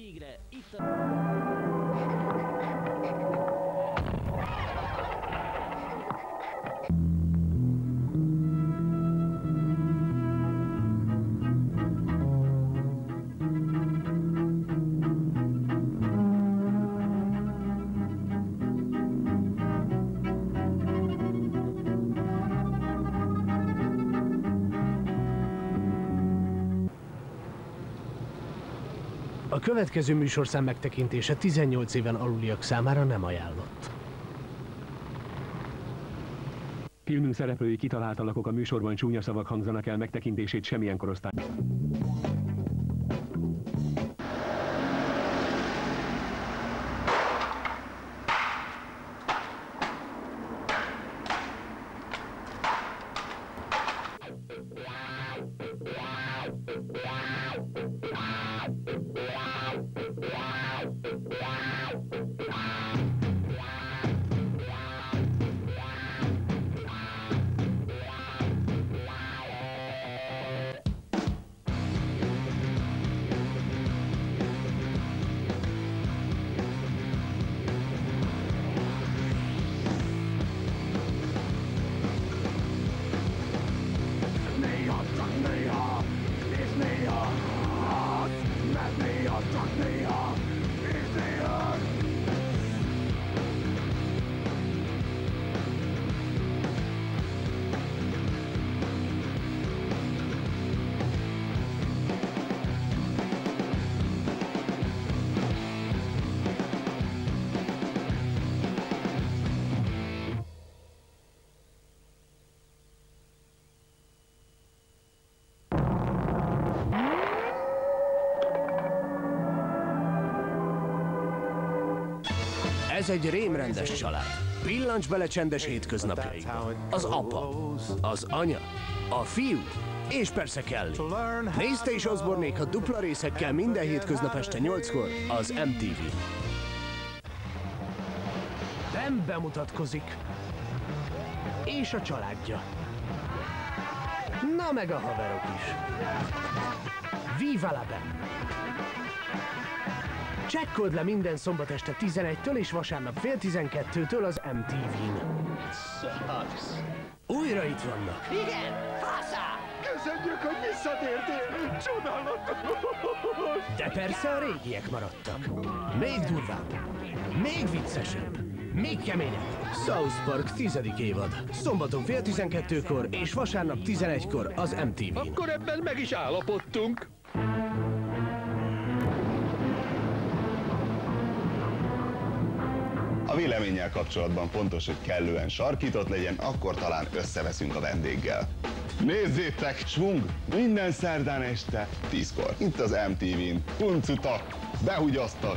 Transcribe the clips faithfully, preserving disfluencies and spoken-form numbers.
végre itt a... A következő műsorszám megtekintése tizennyolc éven aluliak számára nem ajánlott. Filmünk szereplői kitalált alakok, a műsorban csúnya szavak hangzanak el, megtekintését semmilyen korosztály. Ez egy rémrendes család. Pillancs bele csendes hétköznapjaiba. Az apa, az anya, a fiú, és persze Kelly. Nézte is Osbornék a dupla részekkel minden hétköznap este nyolckor az em té vén. Ben bemutatkozik. És a családja. Na meg a haverok is. Viva la Ben! Csekkold le minden szombat este tizenegytől és vasárnap fél tizenkettőtől az em té vén. Újra itt vannak. Igen, faszá! Köszönjük, hogy visszatértél! Csodálatos! De persze a régiek maradtak. Még durvább, még viccesebb, még keményebb. South Park tizedik évad. Szombaton fél tizenkettőkor és vasárnap tizenegykor az em té vén. Akkor ebben meg is állapodtunk. A véleménnyel kapcsolatban fontos, hogy kellően sarkított legyen, akkor talán összeveszünk a vendéggel. Nézzétek, Schwung! Minden szerdán este, tízkor. Itt az em té vén. Huncutak! Behugyoztak!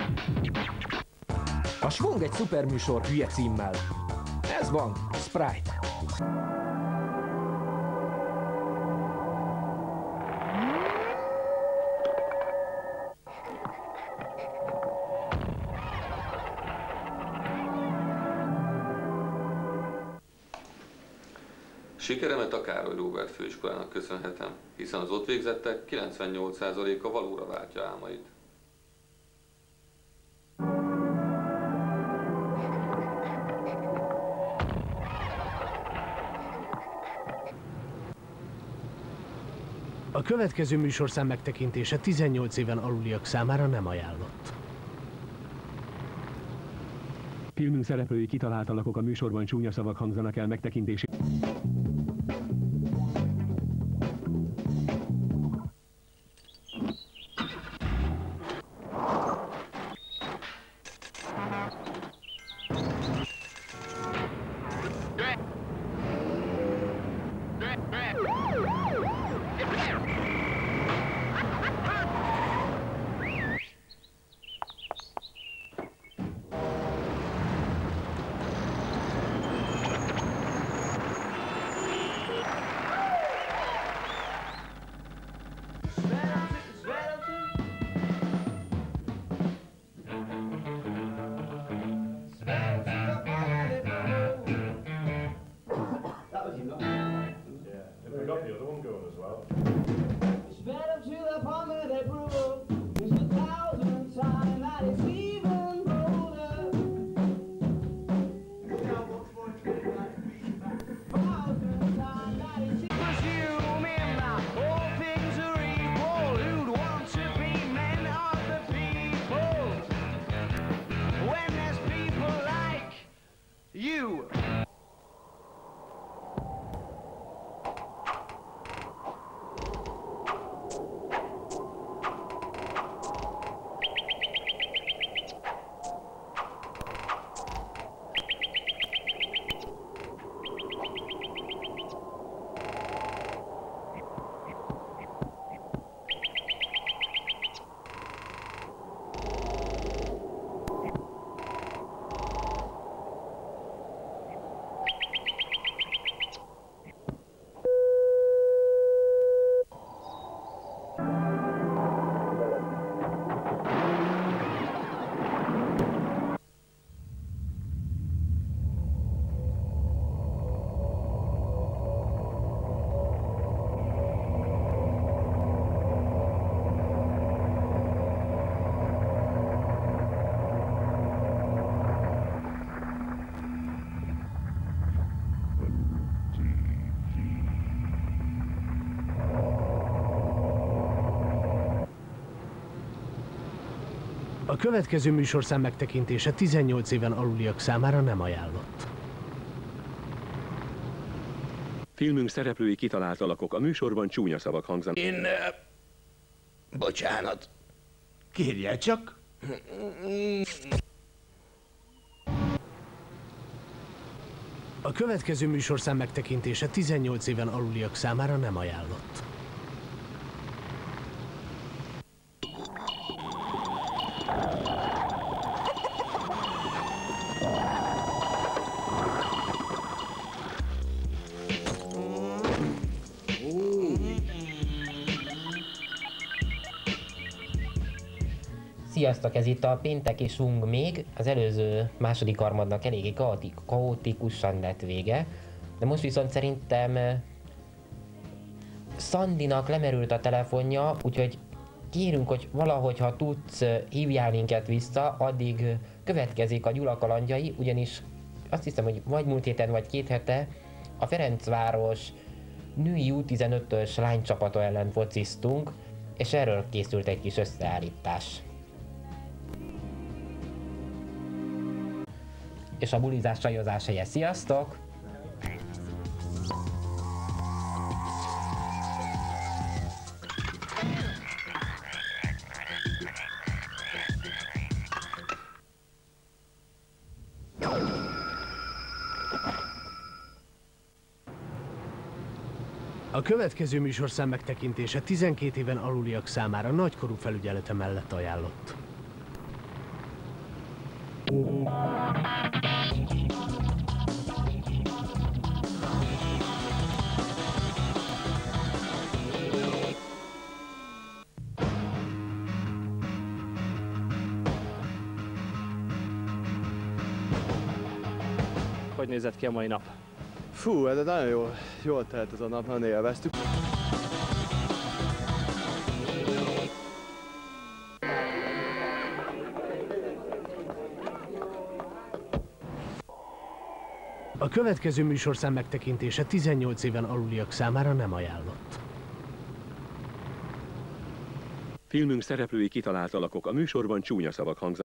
A Schwung egy szuperműsor hülye címmel. Ez van, Sprite. Sikeremet a Károly Róbert főiskolának köszönhetem, hiszen az ott végzettek kilencvennyolc százaléka valóra váltja álmait. A következő műsorszám megtekintése tizennyolc éven aluliak számára nem ajánlott. Filmünk szereplői kitalált alakok, a műsorban csúnya szavak hangzanak el, megtekintését. A következő műsorszám megtekintése tizennyolc éven aluliak számára nem ajánlott. Filmünk szereplői kitalált alakok, a műsorban csúnya szavak hangzanak. Én... Uh, bocsánat. Kérje csak. A következő műsorszám megtekintése tizennyolc éven aluliak számára nem ajánlott. Sziasztok, ez itt a pénteki Swung még. Az előző második harmadnak eléggé kaotik, kaotikusan lett vége. De most viszont szerintem Sandynak lemerült a telefonja, úgyhogy kérünk, hogy valahogy, ha tudsz, hívjál minket vissza, addig következik a Gyula kalandjai, ugyanis azt hiszem, hogy vagy múlt héten, vagy két hete a Ferencváros női U tizenötös lánycsapata ellen fociztunk, és erről készült egy kis összeállítás. És a bulizás csajozás helye. Sziasztok! A következő műsorszám megtekintése tizenkét éven aluliak számára nagykorú felügyelete mellett ajánlott. Hogy nézett ki a mai nap? Fú, ez nagyon jól, jól telt ez a nap, nagyon élveztük. A következő műsorszám megtekintése tizennyolc éven aluliak számára nem ajánlott. Filmünk szereplői kitalált alakok, a műsorban csúnya szavak hangzanak.